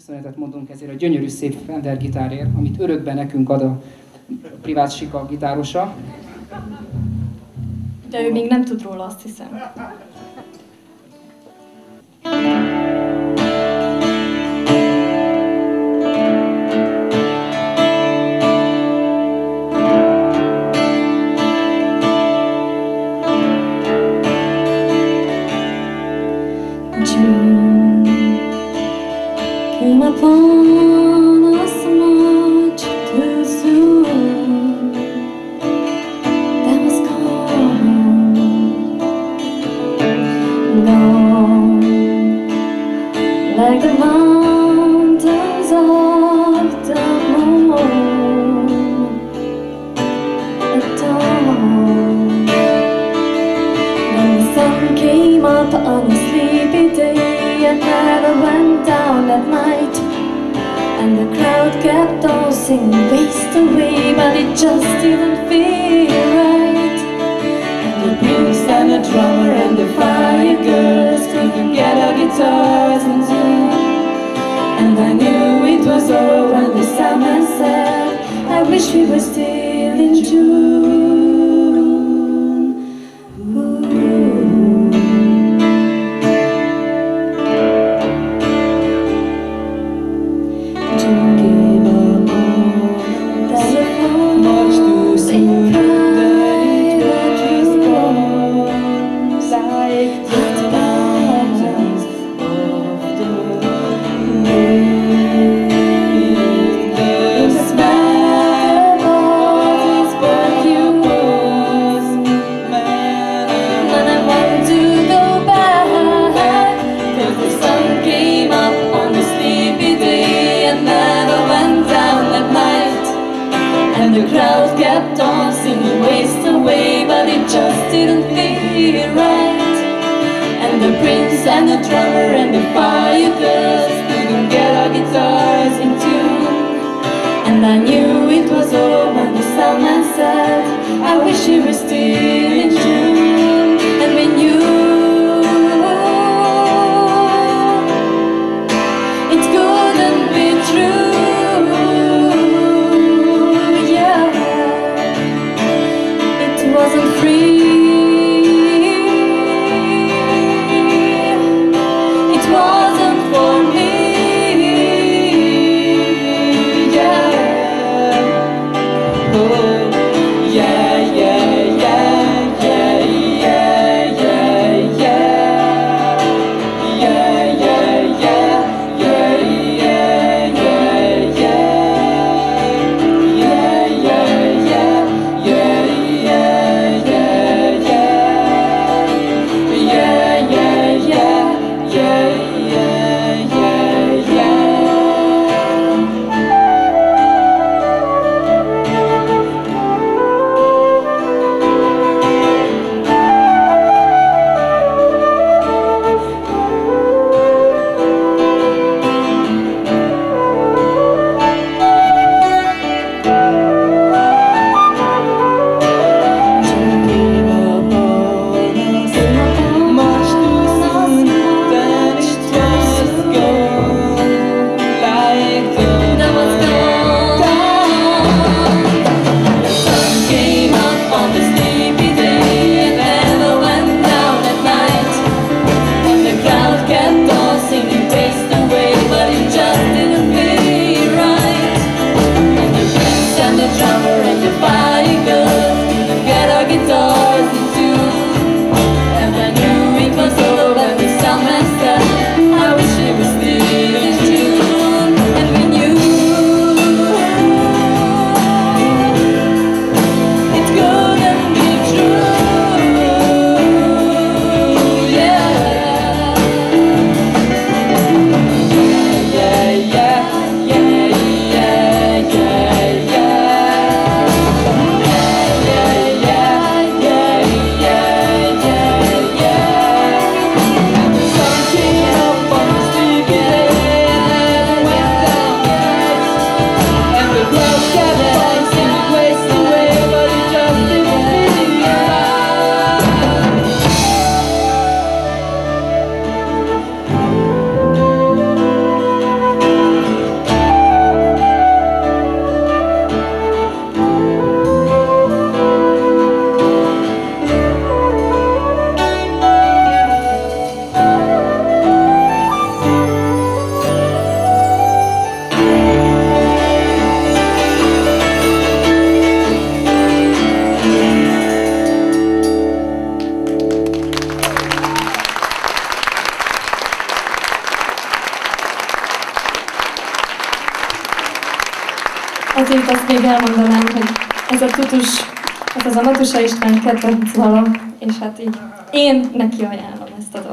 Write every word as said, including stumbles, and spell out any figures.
köszönetet mondunk ezért a gyönyörű szép Fender gitárért, amit örökben nekünk ad a privát sika gitárosa. De ő még nem tud róla, azt hiszem. Came upon us much too soon. That was gone, gone, like the mountains of the moon at dawn. When the sun came up on a sleepy day and never went down at night, and the crowd kept on singing "Waste Away," but it just didn't feel right. And the priest and the drummer and the fire girls couldn't get our guitars in tune. And I knew it was over when the soundman said, "I wish we were still in June." The crowd kept on singing "Waste Away," but it just didn't feel right. And the prince and the drummer and the fire girls couldn't get our guitars in tune. And I knew it was over when the soundman said, "I wish you were still in June." And we knew it couldn't be true. Wasn't free. It wasn't for me. Azért azt még elmondanám, hogy ez a tutus, hát ez a Matusa István kedvenc dala, és hát így én neki ajánlom ezt a dalt.